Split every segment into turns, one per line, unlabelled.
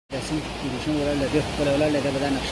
رسم کیدشون ولا ده ولا ولا ده بدن نقشه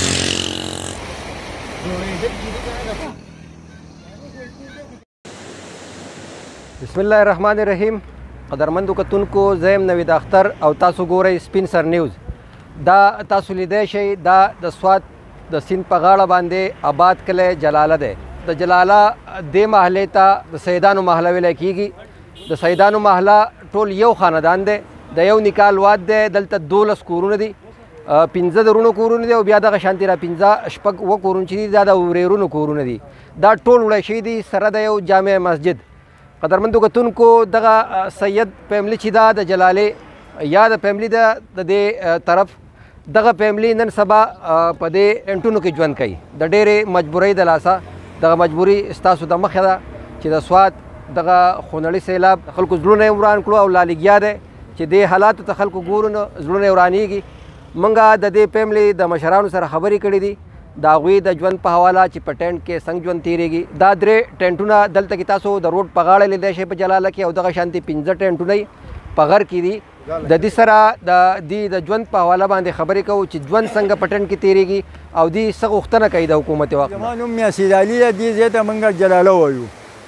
بسم الله الرحمن الرحیم. قدرمندو کتونکو زیم نوید اختر او تاسو ګورئ سپین سر نیوز. دا تاسو لیدای شئ دا د سوات د سیند په غاړه باندې آباد کلی جلاله دی. د جلاله دې محلې ته د سیدانو محله ویلی کیږي. د سیدانو محله ټول یو خاندان دی، د یو نکال واد دی. دلته 12 کورونه دي، 15 د رونو کورونه دي او بیا دغه شانتې را 15 شپږ اووه کورونه چې دي دا د ورېرونو کورونه دي. دا ټول وړی شوي دي سره د یو جامع مسجد. قدرمندو کتونکو دغه سید فیملی چې دا د جلالې یا د فیملی د دې طرف دغه فیملی نن سبا په دې انټونو کې ژوند کوي د ډېرې مجبورۍ د لاسه. دغه مجبوري ستاسو د مخې ده چې د سوات دغه خونړي سیلاب خلکو زړونه یې وران کړو او لالګیا دی چې دې حالاتو ته خلکو ګورو نو زړونه یې ورانېږي. موږ د دې فیملی د مشرانو سره خبرې کړې دي د هغوی د ژوند په حواله چې په ټینټ کې څنګه ژوند تېرېږي. دا 3 ټینټونه دلته کې تاسو د روډ په غاړه لیدای شئ په جلاله کې او دغه شانتې 15 ټینټونه په غر کې دي. د دې سره د دې د ژوند په حواله باندې خبرې کوو چې ژوند څنګه په ټینټ کې تېرېږي او دې څه غوښتنه کوي د حکومت وخت.
زما نوم میاسر علي دی، دې ځای ته موږ جلاله وایو.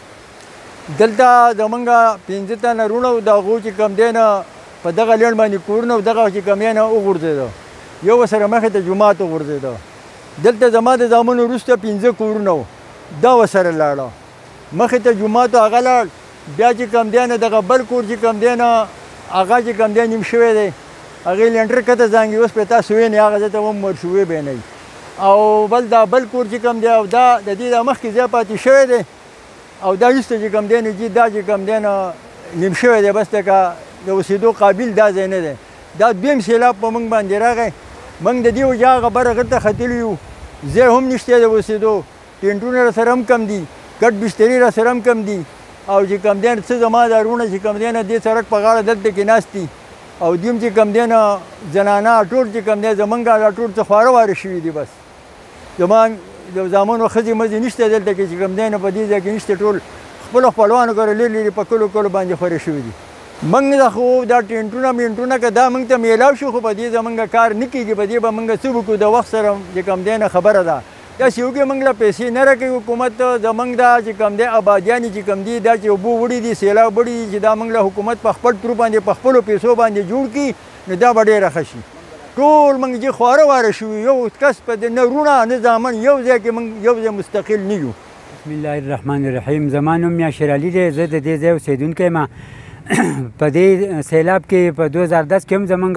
دلته زموږ 15 تنه وروڼه وو، د هغو چې کوم دی نه په دغه لنډ باندې کورونه و، دغه چې کوم دی نه وغورځېده. یو ورسره مخې ته جومات وغورځېده. دلته زما د زامنو وروسته 15 کورونه وو، دا ورسره لاړه. مخې ته جومات هغه لاړ. بیا چې کوم دی نه دغه بل کور چې کوم دی نه هغه چې کوم دی نیم شوی دی، هغې لینډر کته زانګي اوس پرې تاسو وینئ هغه ځای ته هم ورشوی به نه وي. او دا بل کور چې کوم دی او دا د دې د مخکې ځای پاتې شوی دی او دا وروسته چې کوم دی نه جي دا چې کوم دی نه نیم شوی دی، بس لکه د اوسېدو قابل دا ځای نه دی. دا دویم سیلاب په موږ باندې راغی. موږ د دې وجه هغه بره غر ته ختلي یو، ځای هم نشته د اوسېدو، ټینټونه راسره هم کم دي، ګډ بسترې راسره هم کم دي. او چې کوم دی نه څه زما دا وروڼه چې کوم دی نه دې سړک په غاړه دلته کې ناست دي او دوی هم چې کوم دی نه زنانه ټول چې کوم دی زمونږ دا ټول څه خواره واره شوي دي. بس زما د زامنو ښځې مزې نشته دلته کې چې کوم دی نه په دې ځای کې نشته. ټول خپلو خپلوانو کره لرې لرې په کلو کلو باندې خورې شوي دي. موږ د خو دا ټینټونه مینټونه که دا موږ ته میلاو شو خو په دې زمونږ کار نه کېږي. په دې به موږ څه وکړو، د وخت سره چې کوم دی نه خبره ده. داسې وکړي موږ له پیسې نه راکوي حکومت زموږ دا چې کوم دی آبادیانې چې کوم دي دا چې اوبه وړي دي سیلاب وړي دي چې دا موږ له حکومت په خپل ترو باندې په خپلو پیسو باندې جوړ کړي نو دا به ډېره ښه شي. ټول موږ چې خواره واره شوي، یو کس په نه وروڼه نه زامن یو ځای کې موږ یو ځای مستقل نه یو.
بسم الله الرحمن الرحیم. زما نوم میاشر علي دی، زه د دې ځای اوسېدونکی یم. په دې سیلاب کې په 2010 کې هم زمونږ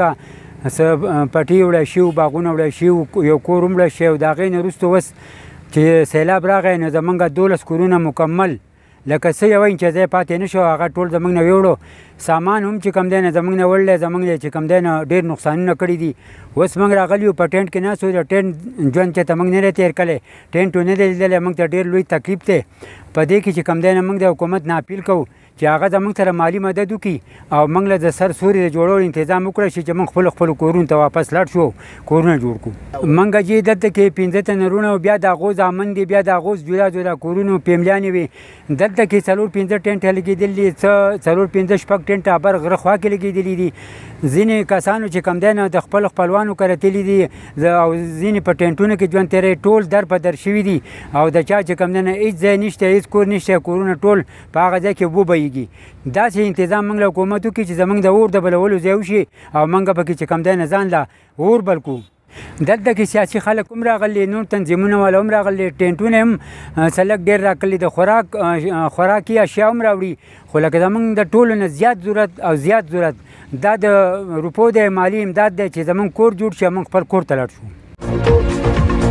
پټي وړی شوي، باغونه وړی شوي، یو کور هم وړی شوی. د هغې نه وروسته اوس چې سیلاب راغی نو زمونږ 12 کورونه مکمل لکه څه یو انچه ځای پاتې نه شو، هغه ټول زموږ نه ویوړو. سامان هم چې کوم دی نه زموږ نه وړلی، زموږ چې کوم دی نه ډېر نقصانونه کړي دي. اوس موږ راغلي یو په ټینټ کې ناست وو. د ټینټ ژوند چې ته موږ نه دی تېر کړی، ټینټ نه دی لیدلی. موږ ته ډېر لوی تکلیف دی. په دې کې چې کوم دی نه موږ د حکومت نه اپیل کوو چې هغه زموږ سره مالي مدد وکړي او موږ له د سر سوري د جوړولو انتظام وکړی شي چې موږ خپلو کورونو ته واپس لاړ شو، کورونه جوړ کړو. موږ چې دلته کې 15 تنه وروڼه او بیا د هغو زامن دي، بیا د هغو جدا جدا کورونو فیملیانې وي. دلته کې 4-5 ټینټه لګېدلي دي، 4-5 شپږ ټینټه بر غره خوا کې لګېدلي دي. ځینې کسانو چې کوم دی نه د خپلو خپلوانو کره تللي دي او ځینې په ټینټونو کې ژوند تېروي. ټول در په در شوي دي او د چا چې کوم دی نه هېڅ ځای نشته، هېڅ کور نشته، کورونه ټول په هغه ځای کې اوبه بهیږي. داسې انتظام موږ له حکومت وکړي چې زموږ د اور د بلولو ځای وشي او موږ پکې چې کوم دی نه ځان له اور بل کړو. دلته کې سیاسي خلک هم راغلي، نور تنظیمونه والا هم راغلي، ټینټونه هم سلک ډېر راکړلي، د خوراکي اشیا هم راوړي. خو لکه زموږ د ټولو نه زیات ضرورت دا د روپو د مالي امداد دی چې زموږ کور جوړ شي، موږ خپل کور ته لاړ شو.